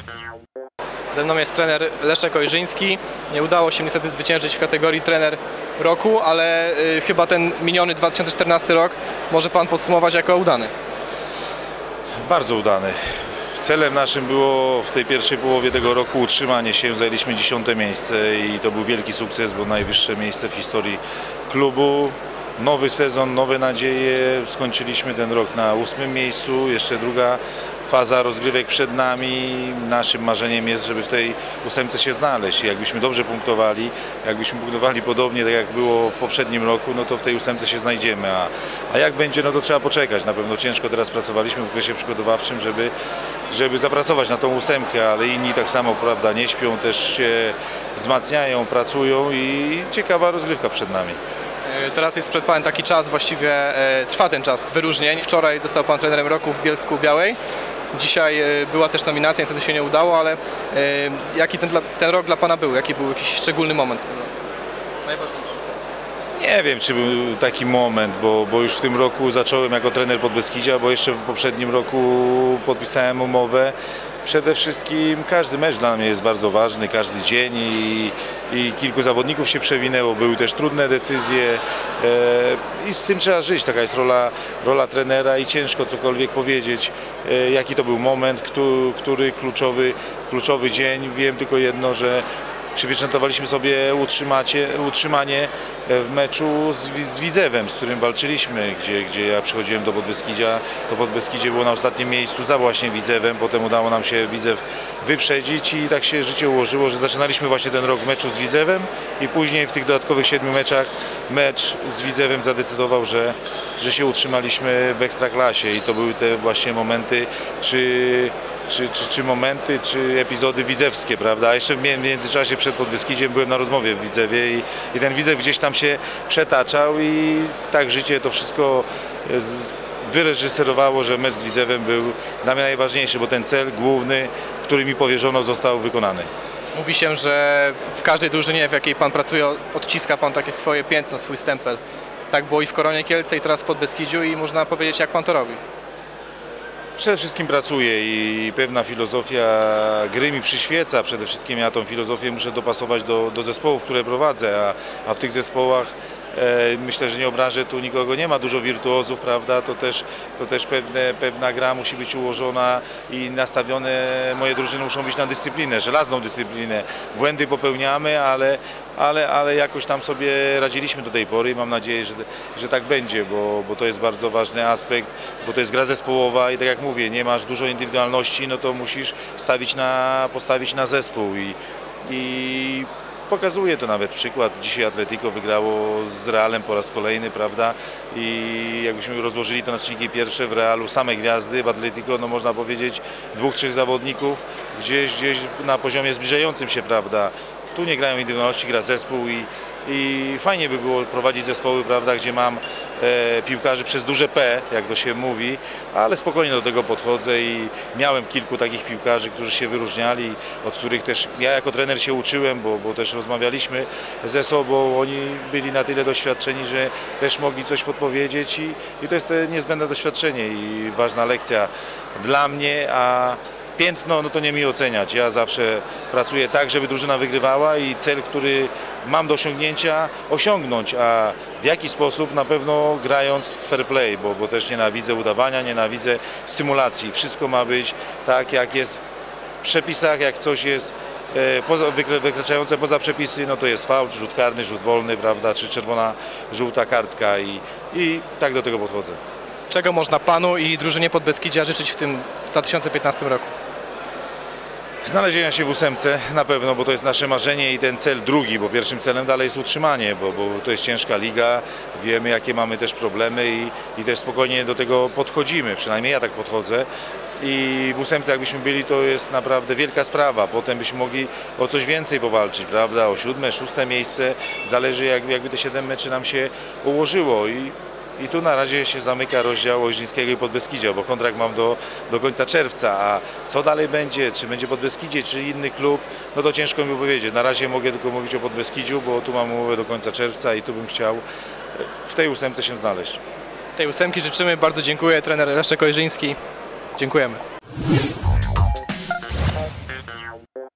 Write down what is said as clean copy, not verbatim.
Ze mną jest trener Leszek Ojrzyński. Nie udało się niestety zwyciężyć w kategorii trener roku, ale chyba ten miniony 2014 rok może Pan podsumować jako udany. Bardzo udany. Celem naszym było w tej pierwszej połowie tego roku utrzymanie się. Zajęliśmy 10. miejsce i to był wielki sukces, bo najwyższe miejsce w historii klubu. Nowy sezon, nowe nadzieje. Skończyliśmy ten rok na 8. miejscu. Jeszcze druga faza rozgrywek przed nami. Naszym marzeniem jest, żeby w tej 8 się znaleźć. Jakbyśmy dobrze punktowali, jakbyśmy punktowali podobnie tak jak było w poprzednim roku, no to w tej 8 się znajdziemy. A jak będzie, no to trzeba poczekać. Na pewno ciężko teraz pracowaliśmy w okresie przygotowawczym, żeby zapracować na tą 8, ale inni tak samo, prawda, nie śpią, też się wzmacniają, pracują i ciekawa rozgrywka przed nami. Teraz jest przed Panem taki czas, właściwie trwa ten czas wyróżnień. Wczoraj został Pan trenerem roku w Bielsku-Białej. Dzisiaj była też nominacja, niestety się nie udało, ale jaki ten rok dla Pana był? Jaki był jakiś szczególny moment w tym roku? Najważniejszy. Nie wiem, czy był taki moment, bo już w tym roku zacząłem jako trener Podbeskidzia, bo jeszcze w poprzednim roku podpisałem umowę. Przede wszystkim każdy mecz dla mnie jest bardzo ważny, każdy dzień i kilku zawodników się przewinęło, były też trudne decyzje i z tym trzeba żyć, taka jest rola trenera i ciężko cokolwiek powiedzieć, jaki to był moment, który kluczowy dzień. Wiem tylko jedno, że przypieczętowaliśmy sobie utrzymanie w meczu z Widzewem, z którym walczyliśmy, gdzie ja przychodziłem do Podbeskidzia. To Podbeskidzie było na ostatnim miejscu za właśnie Widzewem, potem udało nam się Widzew wyprzedzić i tak się życie ułożyło, że zaczynaliśmy właśnie ten rok w meczu z Widzewem i później w tych dodatkowych 7 meczach mecz z Widzewem zadecydował, że się utrzymaliśmy w Ekstraklasie i to były te właśnie momenty, czy epizody widzewskie, prawda? A jeszcze w międzyczasie przed Podbeskidziem byłem na rozmowie w Widzewie i ten Widzew gdzieś tam się przetaczał i tak życie to wszystko wyreżyserowało, że mecz z Widzewem był dla mnie najważniejszy, bo ten cel główny, który mi powierzono, został wykonany. Mówi się, że w każdej drużynie, w jakiej Pan pracuje, odciska Pan takie swoje piętno, swój stempel. Tak było i w Koronie Kielce i teraz w Podbeskidziu i można powiedzieć, jak Pan to robi. Przede wszystkim pracuję i pewna filozofia gry mi przyświeca. Przede wszystkim ja tą filozofię muszę dopasować do zespołów, które prowadzę, a w tych zespołach myślę, że nie obrażę tu nikogo, nie ma dużo wirtuozów, prawda? To też pewna gra musi być ułożona i nastawione, moje drużyny muszą być na dyscyplinę, żelazną dyscyplinę. Błędy popełniamy, ale jakoś tam sobie radziliśmy do tej pory i mam nadzieję, że tak będzie, bo to jest bardzo ważny aspekt, bo to jest gra zespołowa i tak jak mówię, nie masz dużo indywidualności, no to musisz postawić na zespół i pokazuje to nawet przykład. Dzisiaj Atletico wygrało z Realem po raz kolejny, prawda? I jakbyśmy rozłożyli to na czynniki pierwsze, w Realu same gwiazdy, w Atletico no można powiedzieć 2-3 zawodników gdzieś na poziomie zbliżającym się, prawda? Tu nie grają indywidualności, gra zespół i fajnie by było prowadzić zespoły, prawda, gdzie mam piłkarzy przez duże P, jak to się mówi, ale spokojnie do tego podchodzę i miałem kilku takich piłkarzy, którzy się wyróżniali, od których też ja jako trener się uczyłem, bo też rozmawialiśmy ze sobą, oni byli na tyle doświadczeni, że też mogli coś podpowiedzieć i to jest niezbędne doświadczenie i ważna lekcja dla mnie, a piętno, no to nie mi oceniać. Ja zawsze pracuję tak, żeby drużyna wygrywała i cel, który mam do osiągnięcia, osiągnąć, a w jaki sposób na pewno grając fair play, bo też nienawidzę udawania, nienawidzę symulacji. Wszystko ma być tak, jak jest w przepisach, jak coś jest wykraczające poza przepisy, no to jest faul, rzut karny, rzut wolny, prawda, czy czerwona, żółta kartka i tak do tego podchodzę. Czego można Panu i drużynie Podbeskidzia życzyć w tym 2015 roku? Znalezienia się w 8 na pewno, bo to jest nasze marzenie i ten cel drugi, bo pierwszym celem dalej jest utrzymanie, bo to jest ciężka liga, wiemy jakie mamy też problemy i też spokojnie do tego podchodzimy, przynajmniej ja tak podchodzę. I w 8 jakbyśmy byli, to jest naprawdę wielka sprawa, potem byśmy mogli o coś więcej powalczyć, prawda, o 7., 6. miejsce, zależy jakby te 7 meczy nam się ułożyło i tu na razie się zamyka rozdział Ojrzyńskiego i Podbeskidzia, bo kontrakt mam do końca czerwca, a co dalej będzie, czy będzie Podbeskidzie, czy inny klub, no to ciężko mi powiedzieć. Na razie mogę tylko mówić o Podbeskidziu, bo tu mam umowę do końca czerwca i tu bym chciał w tej 8 się znaleźć. Tej 8 życzymy, bardzo dziękuję, trener Leszek Ojrzyński. Dziękujemy.